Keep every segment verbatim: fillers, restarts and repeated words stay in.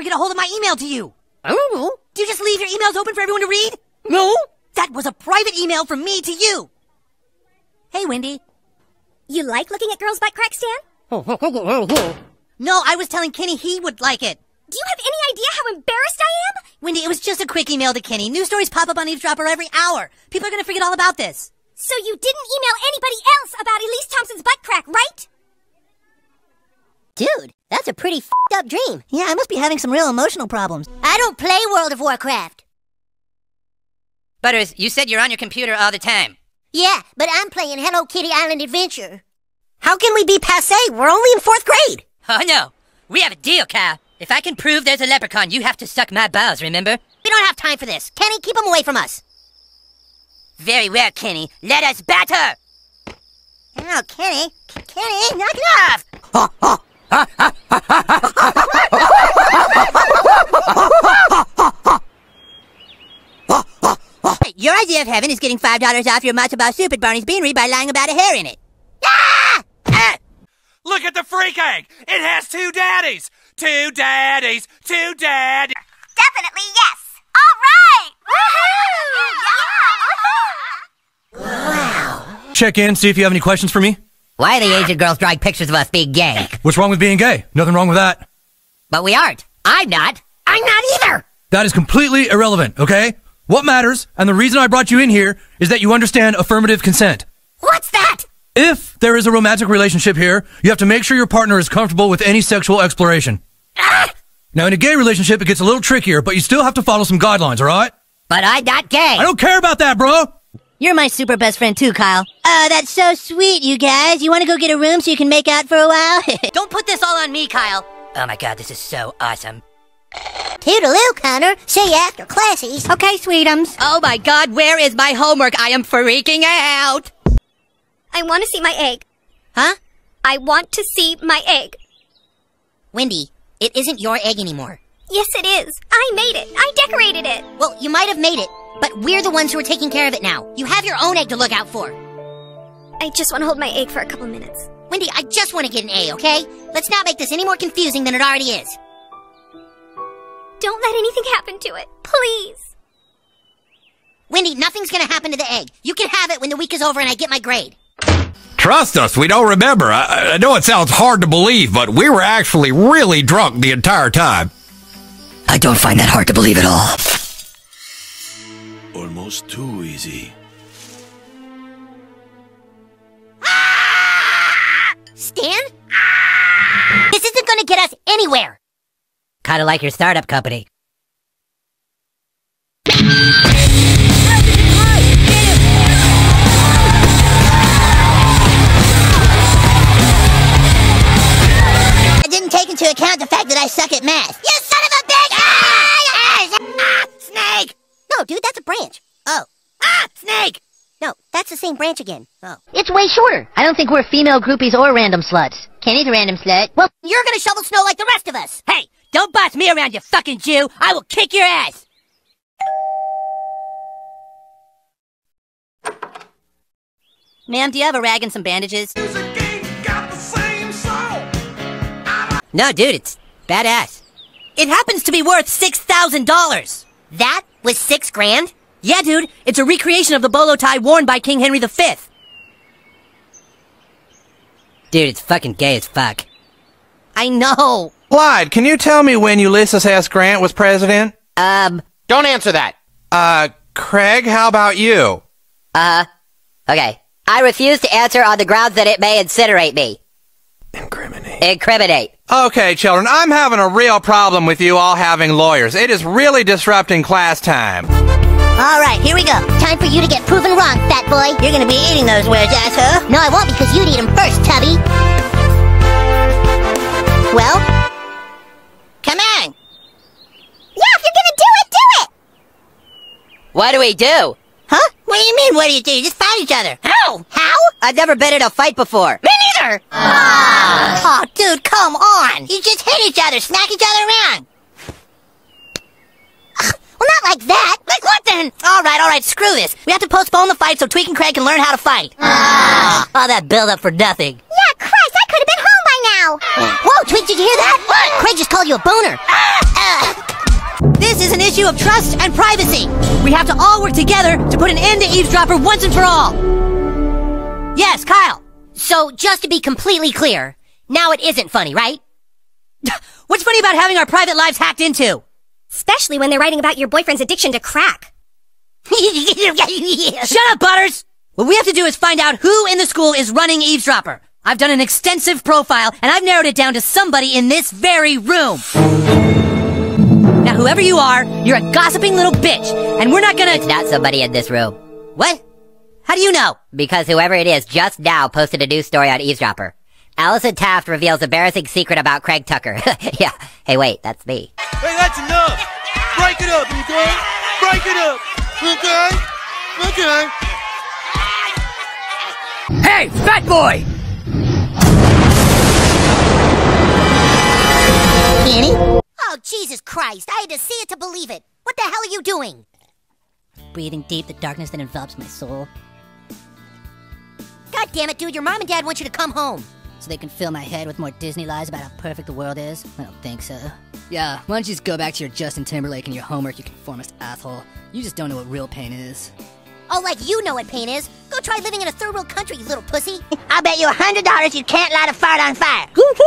get a hold of my email to you? I don't know. Do you just leave your emails open for everyone to read? No. That was a private email from me to you. Hey, Wendy. You like looking at girls' butt crack, Stan? No, I was telling Kenny he would like it. Do you have any idea how embarrassed I am? Wendy, it was just a quick email to Kenny. News stories pop up on Eavesdropper every hour. People are gonna forget all about this. So you didn't email anybody else about Elise Thompson's butt crack, right? Dude, that's a pretty f***ed up dream. Yeah, I must be having some real emotional problems. I don't play World of Warcraft. Butters, you said you're on your computer all the time. Yeah, but I'm playing Hello Kitty Island Adventure. How can we be passé? We're only in fourth grade. Oh, no. We have a deal, Kyle. If I can prove there's a leprechaun, you have to suck my balls, remember? We don't have time for this. Kenny, keep him away from us. Very well, Kenny. Let us batter! Oh, Kenny. Kenny, knock it off! Your idea of heaven is getting five dollars off your matzo ball soup at Barney's Beanery by lying about a hair in it. Ah! Ah! Look at the freak egg! It has two daddies! Two daddies! Two daddies! Definitely yes! All right! Woohoo! Check in, see if you have any questions for me. Why are the Asian girls drawing pictures of us being gay? What's wrong with being gay? Nothing wrong with that. But we aren't. I'm not. I'm not either! That is completely irrelevant, okay? What matters, and the reason I brought you in here, is that you understand affirmative consent. What's that? If there is a romantic relationship here, you have to make sure your partner is comfortable with any sexual exploration. Ah! Now, in a gay relationship, it gets a little trickier, but you still have to follow some guidelines, alright? But I'm not gay. I don't care about that, bro! You're my super best friend too, Kyle. Oh, that's so sweet, you guys. You want to go get a room so you can make out for a while? Don't put this all on me, Kyle. Oh my god, this is so awesome. Toodaloo, Connor. See you after classies. Okay, sweetums. Oh my god, where is my homework? I am freaking out. I want to see my egg. Huh? I want to see my egg. Wendy, it isn't your egg anymore. Yes, it is. I made it. I decorated it. Well, you might have made it, but we're the ones who are taking care of it now. You have your own egg to look out for. I just want to hold my egg for a couple minutes. Wendy, I just want to get an A, okay? Let's not make this any more confusing than it already is. Don't let anything happen to it. Please. Wendy, nothing's gonna happen to the egg. You can have it when the week is over and I get my grade. Trust us, we don't remember. I, I know it sounds hard to believe, but we were actually really drunk the entire time. I don't find that hard to believe at all. Almost too easy. Stan? This isn't gonna get us anywhere. Kinda like your startup company. I didn't take into account the fact that I suck at math. You son of a bitch! Ah! Ah! Snake! No, dude, that's a branch. Oh. Ah! Snake! No, that's the same branch again. Oh. It's way shorter. I don't think we're female groupies or random sluts. Kenny's a random slut. Well, you're gonna shovel snow like the rest of us. Hey! Don't boss me around, you fucking Jew! I will kick your ass! Ma'am, do you have a rag and some bandages? No, dude, it's badass. It happens to be worth six thousand dollars. That was six grand? Yeah, dude, it's a recreation of the bolo tie worn by King Henry the Fifth. Dude, it's fucking gay as fuck. I know. Clyde, can you tell me when Ulysses S. Grant was president? Um, Don't answer that. Uh, Craig, how about you? uh, okay. I refuse to answer on the grounds that it may incinerate me. Incriminate. Incriminate. Okay, children, I'm having a real problem with you all having lawyers. It is really disrupting class time. All right, here we go. Time for you to get proven wrong, fat boy. You're gonna be eating those words, asshole. No, I won't because you'd eat them first, Tubby. Well? Come on. Yeah, if you're gonna do it, do it! What do we do? Huh? What do you mean, what do you do? You just fight each other. How? How? I've never been in a fight before. Me neither! Oh, dude, come on. You just hit each other, smack each other around. Well, not like that. Like what then? All right, all right, screw this. We have to postpone the fight so Tweek and Craig can learn how to fight. All that build up for nothing. Yeah, Christ, I could have been home by now. Whoa, Tweek, did you hear that? What? Craig just called you a boner. This is an issue of trust and privacy. We have to all work together to put an end to eavesdropper once and for all. Yes, Kyle. So, just to be completely clear, now it isn't funny, right? What's funny about having our private lives hacked into? Especially when they're writing about your boyfriend's addiction to crack. Shut up, Butters! What we have to do is find out who in the school is running eavesdropper. I've done an extensive profile, and I've narrowed it down to somebody in this very room. Now, whoever you are, you're a gossiping little bitch, and we're not gonna— It's not somebody in this room. What? How do you know? Because whoever it is just now posted a news story on Eavesdropper. Allison Taft reveals embarrassing secret about Craig Tucker. Yeah. Hey, wait, that's me. Hey, that's enough! Break it up, okay? Break it up, okay? Okay. Hey, fat boy! Kenny? Oh, Jesus Christ. I had to see it to believe it. What the hell are you doing? Breathing deep the darkness that envelops my soul, God damn it, dude. Your mom and dad want you to come home. so they can fill my head with more Disney lies about how perfect the world is? I don't think so. Yeah, why don't you just go back to your Justin Timberlake and your homework, you conformist asshole. You just don't know what real pain is. Oh, like you know what pain is. Go try living in a third world country, you little pussy. I'll bet you a hundred dollars you can't light a fart on fire.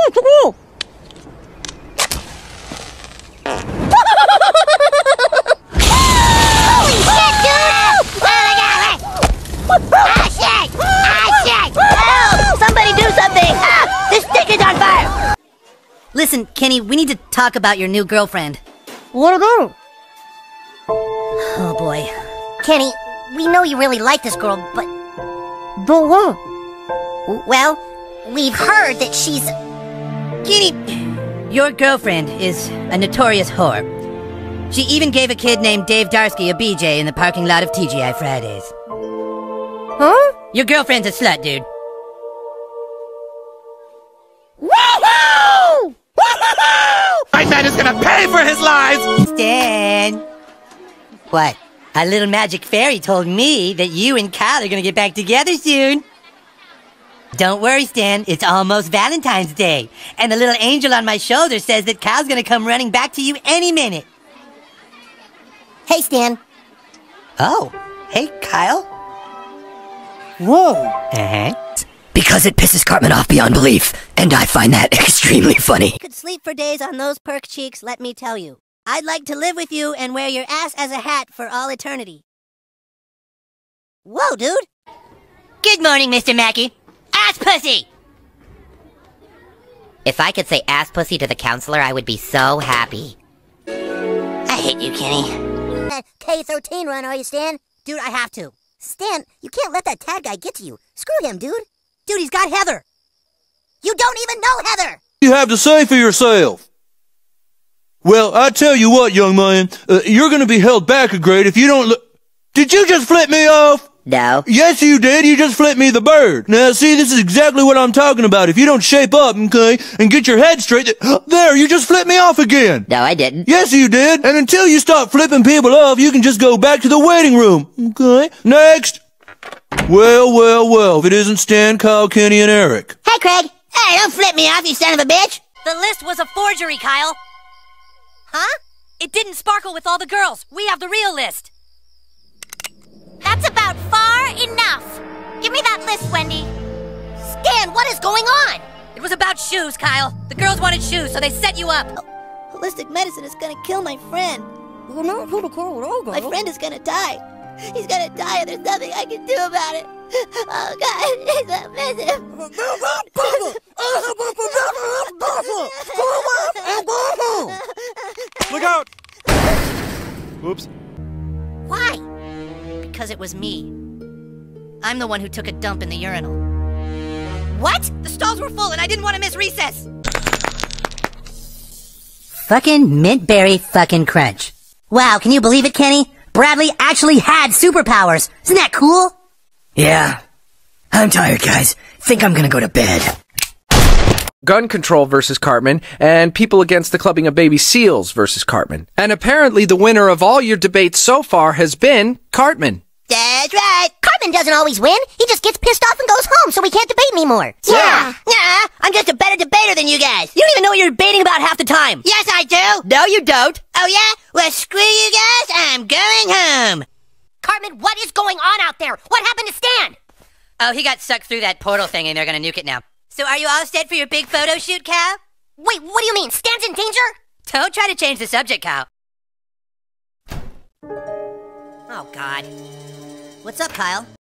Holy shit, dude! Oh my god! Ah, shit! Ah, shit! Help! Somebody do something! Ah! This stick is on fire! Listen, Kenny, we need to talk about your new girlfriend. What about? Oh boy. Kenny, we know you really like this girl, but... But what? Well, we've heard that she's... Kenny, your girlfriend is a notorious whore. She even gave a kid named Dave Darsky a B J in the parking lot of T G I Fridays. Huh? Your girlfriend's a slut, dude. Woohoo! Woohoo! My man is gonna pay for his lies! Stan! What? A little magic fairy told me that you and Kyle are gonna get back together soon. Don't worry, Stan. It's almost Valentine's Day. And the little angel on my shoulder says that Kyle's gonna come running back to you any minute. Hey, Stan. Oh. Hey, Kyle. Whoa. Uh-huh. Because it pisses Cartman off beyond belief, and I find that extremely funny. Could sleep for days on those perk cheeks, let me tell you. I'd like to live with you and wear your ass as a hat for all eternity. Whoa, dude. Good morning, Mister Mackey. Ass pussy! If I could say ass pussy to the counselor, I would be so happy. I hate you, Kenny. That K thirteen run, are you, Stan? Dude, I have to. Stan, you can't let that tag guy get to you. Screw him, dude. Dude, he's got Heather. You don't even know Heather! You have to say for yourself. Well, I tell you what, young man, uh, you're gonna be held back a grade if you don't look. Did you just flip me off? No. Yes, you did. You just flipped me the bird. Now, see, this is exactly what I'm talking about. If you don't shape up, okay, and get your head straight, th- there, you just flipped me off again. No, I didn't. Yes, you did. And until you stop flipping people off, you can just go back to the waiting room. Okay? Next. Well, well, well, if it isn't Stan, Kyle, Kenny, and Eric. Hey, Craig. Hey, don't flip me off, you son of a bitch. The list was a forgery, Kyle. Huh? It didn't sparkle with all the girls. We have the real list. That's about far enough. Give me that list, Wendy. Stan, what is going on? It was about shoes, Kyle. The girls wanted shoes, so they set you up. Holistic medicine is gonna kill my friend. My friend is gonna die. He's gonna die and there's nothing I can do about it. Oh, God, he's a Look out! Whoops. Why? Because it was me. I'm the one who took a dump in the urinal. What? The stalls were full and I didn't want to miss recess. Fucking mint berry fucking crunch. Wow, can you believe it, Kenny? Bradley actually had superpowers. Isn't that cool? Yeah. I'm tired, guys. Think I'm gonna go to bed. Gun Control versus Cartman, and People Against the Clubbing of Baby Seals versus Cartman. And apparently the winner of all your debates so far has been Cartman. That's right. Cartman doesn't always win. He just gets pissed off and goes home, so we can't debate anymore. Yeah. Yeah. I'm just a better debater than you guys. You don't even know what you're debating about half the time. Yes, I do. No, you don't. Oh, yeah? Well, screw you guys. I'm going home. Cartman, what is going on out there? What happened to Stan? Oh, he got sucked through that portal thing and they're gonna nuke it now. So are you all set for your big photo shoot, Cal? Wait, what do you mean? Stan's in danger? Don't try to change the subject, Cal. Oh, God. What's up, Kyle?